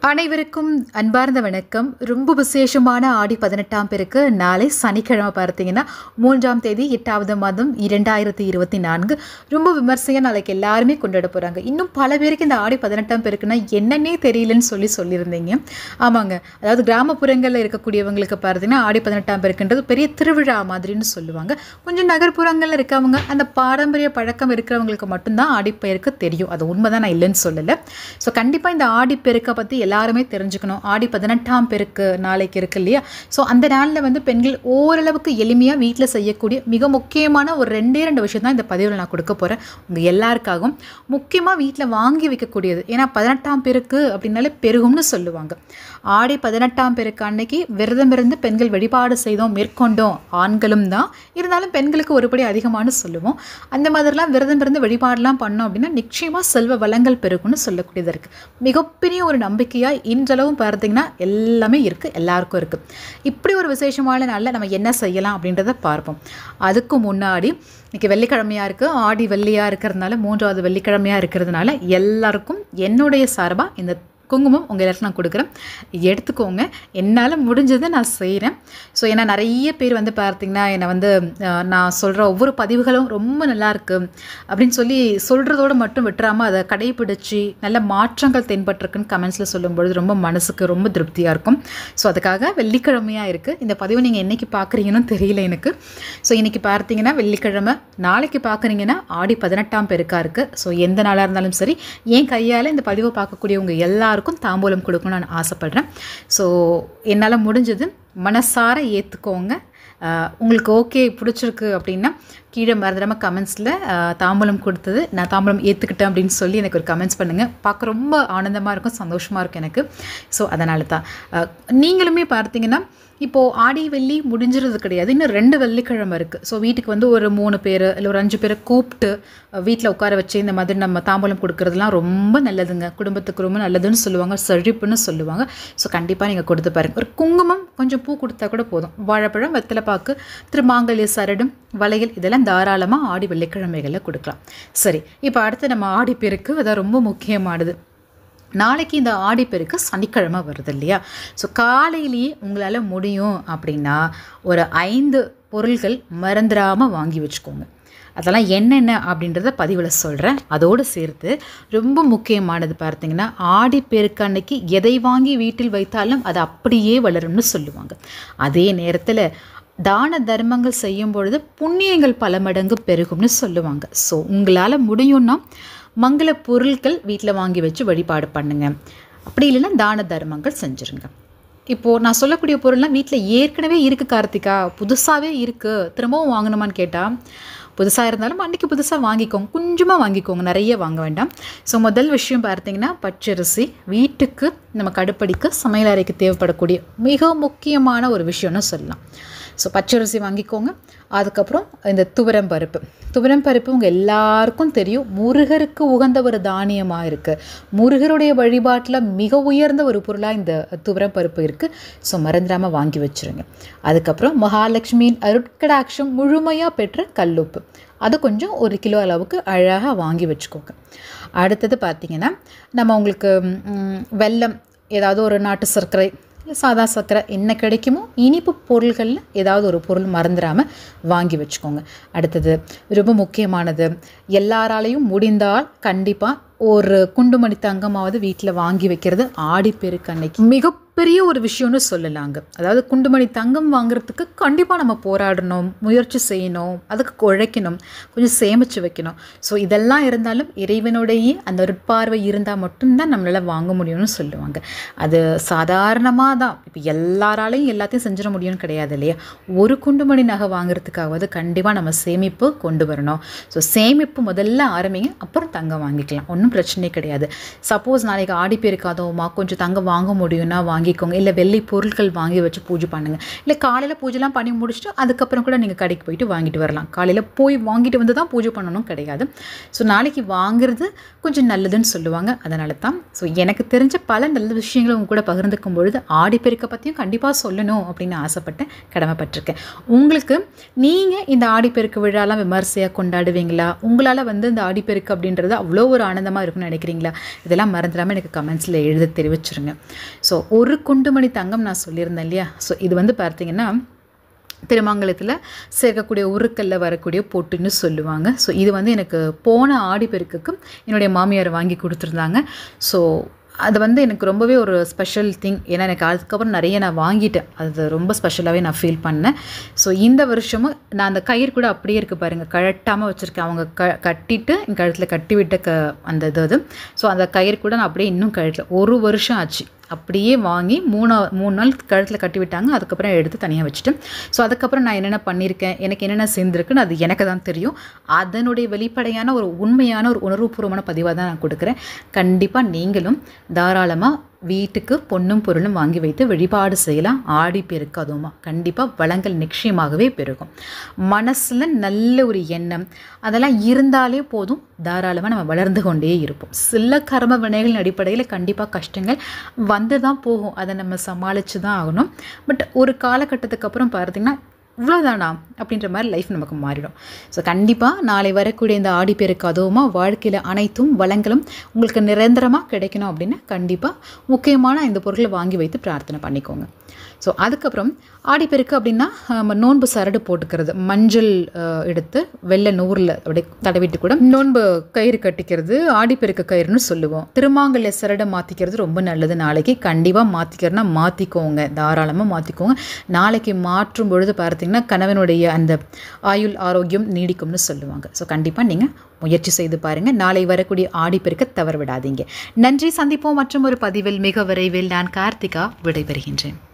அனைவருக்கும் அன்பார்ந்த வணக்கம். ரொம்ப விசேஷமான ஆடி 18ஆம் பெருக்கு நாளை சனிக்கிழமை பார்த்தீங்கன்னா 3ஆம் தேதி 8வது மாதம் 2024 ரொம்ப விமர்சையாக நாளைக்கு எல்லாருமே கொண்டாட போகிறாங்க. இன்னும் பல பேருக்கு இந்த ஆடி 18ஆம் பெருக்குன்னா என்னன்னே தெரியலன்னு சொல்லியிருந்தீங்க. ஆமாங்க, அதாவது கிராமப்புறங்களில் இருக்கக்கூடியவங்களுக்கு பார்த்தீங்கன்னா ஆடி 18ஆம் பெருக்குன்றது பெரிய திருவிழா மாதிரின்னு சொல்லுவாங்க. கொஞ்சம் நகர்ப்புறங்களில் இருக்கவங்க அந்த பாரம்பரிய பழக்கம் இருக்கிறவங்களுக்கு மட்டும்தான் ஆடிப்பெருக்கு தெரியும். அது உண்மைதான், நான் இல்லைன்னு சொல்லலை. ஸோ கண்டிப்பாக இந்த ஆடிப்பெருக்கை பற்றி எல்லாருமே தெரிஞ்சுக்கணும். ஆடி 18ஆம் பெருக்கு நாளைக்கு இருக்கு இல்லையா? ஸோ அந்த நாளில் பெண்கள் ஓரளவுக்கு எளிமையாக வீட்டில் செய்யக்கூடிய மிக முக்கியமான ஒரு 2 விஷயம் தான் இந்த பதிவில் நான் கொடுக்க போகிறேன் உங்கள் எல்லாருக்காகவும். முக்கியமாக வீட்டில் வாங்கி வைக்கக்கூடியது. ஏன்னா 18ஆம் பெருக்கு அப்படின்னாலே பெருகும்னு சொல்லுவாங்க. ஆடி 18ஆம் பெருக்கு அன்னைக்கு விரதம் இருந்து பெண்கள் வழிபாடு செய்தோம் மேற்கொண்டோம், ஆண்களும் தான். இருந்தாலும் பெண்களுக்கு ஒருபடி அதிகமானு சொல்லுவோம். அந்த மாதிரிலாம் விரதம் இருந்து வழிபாடெலாம் பண்ணோம் அப்படின்னா நிச்சயமாக செல்வ வளங்கள் பெருகும்னு சொல்லக்கூடியது இருக்குது. மிகப்பெரிய ஒரு நம்பிக்கையாக இன்றளவும் பார்த்தீங்கன்னா எல்லாமே இருக்குது, எல்லாருக்கும் இருக்குது. இப்படி ஒரு விசேஷமான நாளில் நம்ம என்ன செய்யலாம் அப்படின்றத பார்ப்போம். அதுக்கு முன்னாடி இன்றைக்கி வெள்ளிக்கிழமையாக இருக்குது, ஆடி வெள்ளியாக இருக்கிறதுனால 3வது வெள்ளிக்கிழமையாக இருக்கிறதுனால எல்லாருக்கும் என்னுடைய சார்பாக இந்த குங்குமம் உங்கள் எல்லாருக்கும் நான் கொடுக்குறேன், எடுத்துக்கோங்க. என்னால் முடிஞ்சதை நான் செய்கிறேன். ஸோ ஏன்னா நிறைய பேர் பார்த்திங்கன்னா என்னை நான் சொல்கிற ஒவ்வொரு பதிவுகளும் ரொம்ப நல்லாயிருக்கு அப்படின்னு சொல்கிறதோடு மட்டும் விட்டுறாமல் அதை கடைபிடிச்சி நல்ல மாற்றங்கள் தென்பட்டிருக்குன்னு கமெண்ட்ஸில் சொல்லும்பொழுது ரொம்ப மனசுக்கு ரொம்ப திருப்தியாக இருக்கும். ஸோ அதுக்காக வெள்ளிக்கிழமையாக இருக்குது. இந்த பதிவை நீங்கள் என்றைக்கு பார்க்குறீங்கன்னு தெரியல எனக்கு. ஸோ இன்றைக்கி பார்த்தீங்கன்னா வெள்ளிக்கிழமை, நாளைக்கு பார்க்குறீங்கன்னா ஆடி 18ஆம் பெருக்காக இருக்குது. ஸோ எந்த நாளாக இருந்தாலும் சரி என் கையால் இந்த பதிவை பார்க்கக்கூடியவங்க எல்லாருக்கும் தாம்பூலம் கொடுக்கணும்னு நான் ஆசைப்படுறேன். ஸோ என்னால் முடிஞ்சது மனசார ஏற்றுக்கோங்க. உங்களுக்கு ஓகே பிடிச்சிருக்கு அப்படின்னா கீழே மறந்துடாமல் கமெண்ட்ஸில் தாம்பூலம் கொடுத்தது நான் தாம்பூலம் ஏற்றுக்கிட்டேன் அப்படின்னு சொல்லி எனக்கு ஒரு கமெண்ட்ஸ் பண்ணுங்கள். பார்க்க ரொம்ப ஆனந்தமாக இருக்கும், சந்தோஷமாக இருக்கும் எனக்கு. ஸோ அதனால தான் நீங்களுமே பார்த்தீங்கன்னா இப்போது ஆடி வெள்ளி முடிஞ்சிறது கிடையாது, இன்னும் 2 வெள்ளிக்கிழமை இருக்குது. ஸோ வீட்டுக்கு ஒரு 3 பேர் இல்லை ஒரு 5 பேரை கூப்பிட்டு வீட்டில் உட்கார வச்சு இந்த மாதிரி நம்ம தாம்பூலம் கொடுக்குறதுலாம் ரொம்ப நல்லதுங்க. குடும்பத்துக்கு ரொம்ப நல்லதுன்னு சொல்லுவாங்க, செழிப்புன்னு சொல்லுவாங்க. ஸோ கண்டிப்பாக நீங்கள் கொடுத்து பாருங்கள். ஒரு குங்குமம், கொஞ்சம் பூ கொடுத்தா கூட போதும். வாழைப்பழம், வெத்தலைப்பாக்கு, திருமாங்கல்ய சரடும், வளையல், இதெல்லாம் தாராளமாக ஆடி வெள்ளிக்கிழமைகளில் கொடுக்கலாம். சரி, இப்போ அடுத்து நம்ம ஆடிப்பெருக்கு, அதான் ரொம்ப முக்கியமானது. நாளைக்கு இந்த ஆடிப்பெருக்கு சனிக்கிழமை வருது இல்லையா? ஸோ காலையிலேயே உங்களால் முடியும் அப்படின்னா ஒரு 5 பொருள்கள் மறந்துடாமல் வாங்கி வச்சுக்கோங்க. அதெல்லாம் என்னென்ன அப்படின்றத பதிவில் சொல்கிறேன். அதோடு சேர்த்து ரொம்ப முக்கியமானது பார்த்தீங்கன்னா ஆடிப்பெருக்கு அன்னைக்கு எதை வாங்கி வீட்டில் வைத்தாலும் அது அப்படியே வளரும்னு சொல்லுவாங்க. அதே நேரத்தில் தான தர்மங்கள் செய்யும் பொழுது புண்ணியங்கள் பல மடங்கு பெருகும்னு சொல்லுவாங்க. ஸோ உங்களால் முடியும்னா மங்கள பொருட்கள் வீட்டில் வாங்கி வச்சு வழிபாடு பண்ணுங்கள். அப்படி இல்லைன்னா தான தர்மங்கள் செஞ்சுருங்க. இப்போது நான் சொல்லக்கூடிய பொருள்லாம் வீட்டில் ஏற்கனவே இருக்குது கார்த்திகா, புதுசாகவே இருக்குது, திரும்பவும் வாங்கணுமான்னு கேட்டால் புதுசாக இருந்தாலும் அன்றைக்கி புதுசாக வாங்கிக்கோங்க, கொஞ்சமாக வாங்கிக்கோங்க, நிறைய வாங்க வேண்டாம். ஸோ முதல் விஷயம் பார்த்தீங்கன்னா பச்சரிசி. வீட்டுக்கு நம்ம கடுப்படிக்கு சமையல் அறைக்கு தேவைப்படக்கூடிய மிக முக்கியமான ஒரு விஷயம்னு சொல்லலாம். ஸோ பச்சரிசி வாங்கிக்கோங்க. அதுக்கப்புறம் இந்த துவரம் பருப்பு. துவரம் பருப்பு உங்கள் எல்லாருக்கும் தெரியும், முருகருக்கு உகந்த ஒரு தானியமாக இருக்குது. முருகருடைய வழிபாட்டில் மிக உயர்ந்த ஒரு பொருளாக இந்த துவரம் பருப்பு இருக்குது. ஸோ மறந்துடாமல் வாங்கி வச்சுருங்க. அதுக்கப்புறம் மகாலட்சுமியின் அருட்கடாட்சம் முழுமையாக பெற்ற கல்லுப்பு, அது கொஞ்சம் 1 கிலோ அளவுக்கு அழகாக வாங்கி வச்சுக்கோங்க. அடுத்தது பார்த்திங்கன்னா நம்ம உங்களுக்கு வெல்லம், ஏதாவது ஒரு நாட்டு சர்க்கரை, சாதா சர்க்கரை, என்ன கிடைக்குமோ இனிப்பு பொருள்களில் ஏதாவது ஒரு பொருள் மறந்துடாமல் வாங்கி வச்சுக்கோங்க. அடுத்தது ரொம்ப முக்கியமானது, எல்லாராலையும் முடிந்தால் கண்டிப்பாக ஒரு குண்டுமணி தங்கமாவது வீட்டில் வாங்கி வைக்கிறது ஆடிப்பெருக்கு அன்னைக்கு மிகப்பெரிய ஒரு விஷயம்னு சொல்லலாங்க. அதாவது குண்டுமணி தங்கம் வாங்குறதுக்கு கண்டிப்பாக நம்ம போராடணும், முயற்சி செய்யணும், அதுக்கு உழைக்கணும், கொஞ்சம் சேமித்து வைக்கணும். ஸோ இதெல்லாம் இருந்தாலும் இறைவனுடைய அந்த ஒரு பார்வை இருந்தால் மட்டும்தான் நம்மளால் வாங்க முடியும்னு சொல்லுவாங்க. அது சாதாரணமாக தான் இப்போ எல்லாராலையும் எல்லாத்தையும் செஞ்சிட முடியும்னு கிடையாது இல்லையா? ஒரு குண்டுமணி நகை வாங்குறதுக்காவது கண்டிப்பாக நம்ம சேமிப்பு கொண்டு வரணும். ஸோ சேமிப்பு முதல்ல ஆரம்பிங்க, அப்புறம் தங்கம் வாங்கிக்கலாம், ஒன்றும் பிரச்சனையே கிடையாது. சப்போஸ் நாளைக்கு ஆடிப்பெருக்கு அதுவுமா கொஞ்சம் தங்கம் வாங்க முடியும்னா வாங்கி வாங்கிக்கோங்க. இல்லை வெள்ளி பொருட்கள் வாங்கி வச்சு பூஜை பண்ணுங்கள். இல்லை காலையில் பூஜைலாம் பண்ணி முடிச்சுட்டு அதுக்கப்புறம் கூட நீங்கள் கடைக்கு போயிட்டு வாங்கிட்டு வரலாம். காலையில் போய் வாங்கிட்டு வந்து தான் பூஜை பண்ணணும் கிடையாது. ஸோ நாளைக்கு வாங்குறது கொஞ்சம் நல்லதுன்னு சொல்லுவாங்க. அதனால தான் ஸோ எனக்கு தெரிஞ்ச பல நல்ல விஷயங்களை உங்க கூட பகிர்ந்துக்கும் பொழுது ஆடிப்பெருக்கை பற்றியும் கண்டிப்பாக சொல்லணும் அப்படின்னு ஆசைப்பட்டேன், கடமைப்பட்டிருக்கேன். உங்களுக்கு நீங்கள் இந்த ஆடிப்பெருக்கு விழாலாம் விமர்சையாக கொண்டாடுவீங்களா? உங்களால் வந்து இந்த ஆடிப்பெருக்கு அப்படின்றது அவ்வளோ ஒரு ஆனந்தமாக இருக்குன்னு நினைக்கிறீங்களா? இதெல்லாம் மறந்துடாமல் எனக்கு கமெண்ட்ஸில் எழுத தெரிவிச்சிருங்க. ஸோ ஒரு குண்டுமணி தங்கம் நான் சொல்லியிருந்தேன் இல்லையா? ஸோ இது வந்து பார்த்தீங்கன்னா திருமங்கலத்தில் சேர்க்கக்கூடிய உருக்கல்ல வரக்கூடிய பொட்டுன்னு சொல்லுவாங்க. ஸோ இது வந்து எனக்கு போன ஆடிப்பெருக்குக்கு என்னுடைய மாமியார் வாங்கி கொடுத்துருந்தாங்க. ஸோ அது வந்து எனக்கு ரொம்பவே ஒரு ஸ்பெஷல் திங். ஏன்னா எனக்கு அதுக்கப்புறம் நிறைய நான் வாங்கிட்டேன். அது ரொம்ப ஸ்பெஷலாகவே நான் ஃபீல் பண்ணேன். ஸோ இந்த வருஷமும் நான் அந்த கயிறு கூட அப்படியே இருக்குது பாருங்கள், கழட்டாமல் வச்சுருக்கேன். அவங்க கட்டிட்டு என் கழுத்தில் கட்டி விட்ட அந்த இது. ஸோ அந்த கயிறு கூட நான் அப்படியே இன்னும் கழுத்தில் 1 வருஷம் ஆச்சு. அப்படியே வாங்கி 3 நாள் கழுத்தில் கட்டி விட்டாங்க. அதுக்கப்புறம் எடுத்து தனியாக வச்சுட்டேன். ஸோ அதுக்கப்புறம் நான் என்னென்ன பண்ணியிருக்கேன், எனக்கு என்னென்ன சேர்ந்துருக்குன்னு அது எனக்கு தான் தெரியும். அதனுடைய வெளிப்படையான ஒரு உண்மையான ஒரு உணர்வுபூர்வமான பதிவாக தான் நான் கொடுக்குறேன். கண்டிப்பாக நீங்களும் தாராளமாக வீட்டுக்கு பொன்னும் பொருளும் வாங்கி வைத்து வழிபாடு செய்யலாம். ஆடிப்பெருக்கு அதுவுமா கண்டிப்பாக வளங்கள் நிச்சயமாகவே பெருகும். மனசில் நல்ல ஒரு எண்ணம் அதெல்லாம் இருந்தாலே போதும், தாராளமாக நம்ம வளர்ந்து கொண்டே இருப்போம். சில கர்ம வினைகளின் அடிப்படையில் கண்டிப்பாக கஷ்டங்கள் வந்து தான் போகும். அதை நம்ம சமாளித்து தான் ஆகணும். பட் ஒரு காலகட்டத்துக்கு அப்புறம் பார்த்திங்கன்னா இவ்வளோதானா அப்படின்ற மாதிரி லைஃப் நமக்கு மாறிடும். ஸோ கண்டிப்பாக நாளை வரக்கூடிய இந்த ஆடிப்பெருக்கு அதுவுமா வாழ்க்கையில் அனைத்தும் வளங்களும் உங்களுக்கு நிரந்தரமாக கிடைக்கணும் அப்படின்னா கண்டிப்பாக முக்கியமான இந்த பொருட்களை வாங்கி வைத்து பிரார்த்தனை பண்ணிக்கோங்க. ஸோ அதுக்கப்புறம் ஆடிப்பெருக்கு அப்படின்னா நம்ம நோன்பு சரடு போட்டுக்கிறது, மஞ்சள் எடுத்து வெள்ளை நூறில் அப்படியே தடவிட்டு கூட நோன்பு கயிறு கட்டிக்கிறது ஆடிப்பெருக்கு கயிறுன்னு சொல்லுவோம். திருமாங்கல்ய சரடை மாற்றிக்கிறது ரொம்ப நல்லது. நாளைக்கு கண்டிப்பாக மாற்றிக்கிறதுனா மாற்றிக்கோங்க, தாராளமாக மாற்றிக்கோங்க. நாளைக்கு மாற்றும் பொழுது பார்த்தீங்கன்னா கணவனுடைய அந்த ஆயுள் ஆரோக்கியம் நீடிக்கும்னு சொல்லுவாங்க. ஸோ கண்டிப்பாக நீங்கள் முயற்சி செய்து பாருங்கள். நாளை வரக்கூடிய ஆடிப்பெருக்க தவற விடாதீங்க. நன்றி. சந்திப்போம் மற்றும் ஒரு பதிவில் மிக விரைவில். நான் கார்த்திகா விடைபெறுகின்றேன்.